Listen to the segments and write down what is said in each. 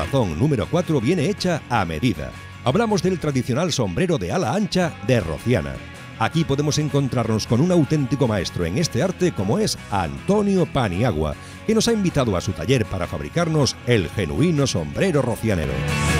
Armazón número 4 viene hecha a medida. Hablamos del tradicional sombrero de ala ancha de Rociana. Aquí podemos encontrarnos con un auténtico maestro en este arte como es Antonio Paniagua, que nos ha invitado a su taller para fabricarnos el genuino sombrero rocianero.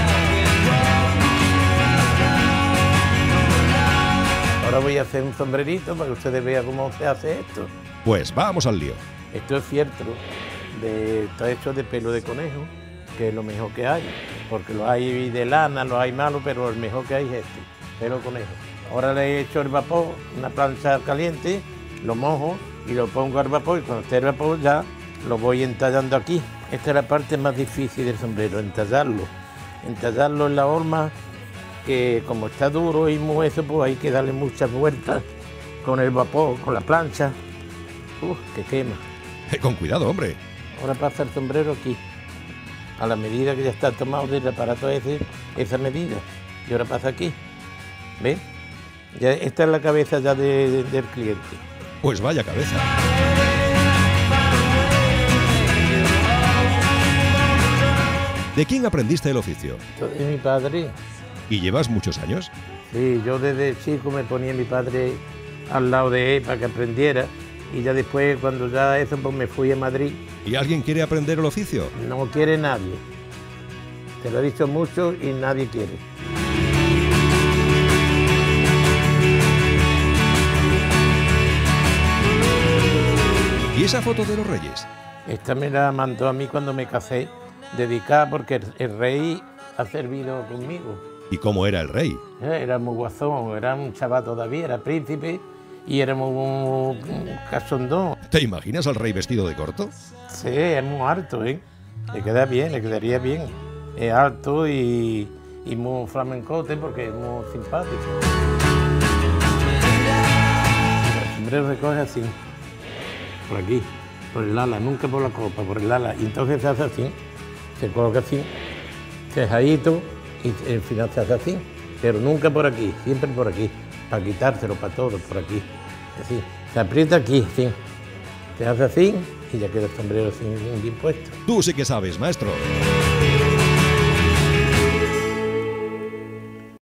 Ahora voy a hacer un sombrerito para que ustedes vean cómo se hace esto. Pues vamos al lío. Esto es fieltro, está hecho de pelo de conejo, que es lo mejor que hay, porque los hay de lana, los hay malos, pero el mejor que hay es este, pelo de conejo. Ahora le he hecho el vapor, una plancha caliente, lo mojo y lo pongo al vapor, y cuando esté el vapor ya lo voy entallando aquí. Esta es la parte más difícil del sombrero, entallarlo. Entallarlo en la horma, que como está duro y muy eso, pues hay que darle muchas vueltas con el vapor, con la plancha. Que quema. Con cuidado, hombre. Ahora pasa el sombrero aquí, a la medida que ya está tomado del aparato esa medida. Y ahora pasa aquí, ¿ves? Ya, esta es la cabeza ya del cliente. Pues vaya cabeza. ¿De quién aprendiste el oficio? Esto es mi padre. ¿Y llevas muchos años? Sí, yo desde chico me ponía mi padre al lado de él para que aprendiera. Y ya después, cuando ya eso, pues me fui a Madrid. ¿Y alguien quiere aprender el oficio? No quiere nadie. Te lo he dicho mucho y nadie quiere. ¿Y esa foto de los reyes? Esta me la mandó a mí cuando me casé, dedicada porque el rey ha servido conmigo. ¿Y cómo era el rey? Era muy guasón, era un chaval todavía, era príncipe y era muy cachondón. ¿Te imaginas al rey vestido de corto? Sí, es muy alto, ¿eh? Le queda bien, le quedaría bien. Es alto y muy flamencote porque es muy simpático. El sombrero recoge así, por aquí, por el ala, nunca por la copa, por el ala. Y entonces se hace así, se coloca así, cejadito y al final se hace así, pero nunca por aquí, siempre por aquí, para quitárselo, para todo, por aquí, así. Se aprieta aquí, así, se hace así y ya queda el sombrero así bien puesto. Tú sí que sabes, maestro.